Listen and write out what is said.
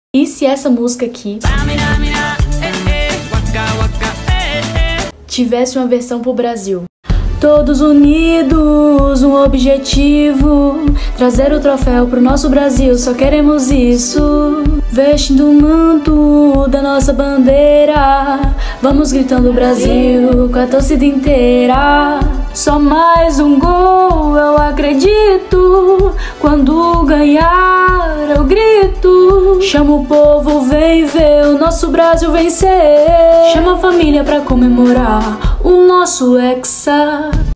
E se essa música aqui tivesse uma versão pro Brasil? Todos unidos, um objetivo, trazer o troféu pro nosso Brasil, só queremos isso. Vestindo o manto da nossa bandeira, vamos gritando Brasil com a torcida inteira. Só mais um gol, eu acredito, quando ganhar eu grito. Chama o povo, vem ver o nosso Brasil vencer. Chama a família pra comemorar o nosso hexa.